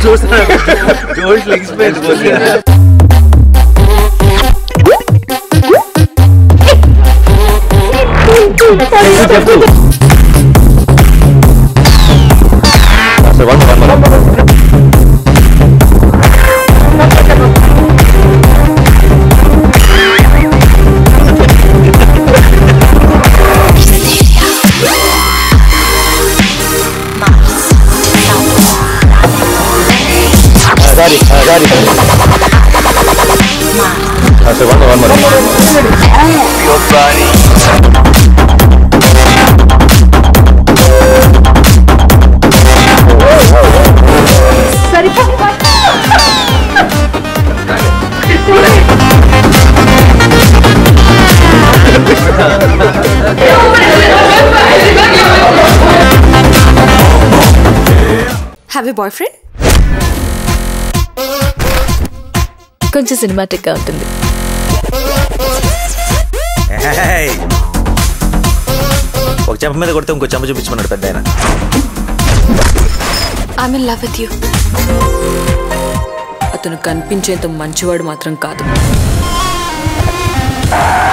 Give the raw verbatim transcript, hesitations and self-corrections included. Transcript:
చూస్తున్నాను జోష్ లెగిసిపోయింది. Sorry, uh, sorry. Uh, so one more, one more. Your body. Sorry, Have a boyfriend? కొంచెం cinematic గా ఉంటుంది. ఒక చెంప మీద కొడితే ఇంకో చెంప చూపించమన్నాడు పెద్ద ఆయన. I'm in love with you. అతను కనిపించేంత మంచివాడు మాత్రం కాదు.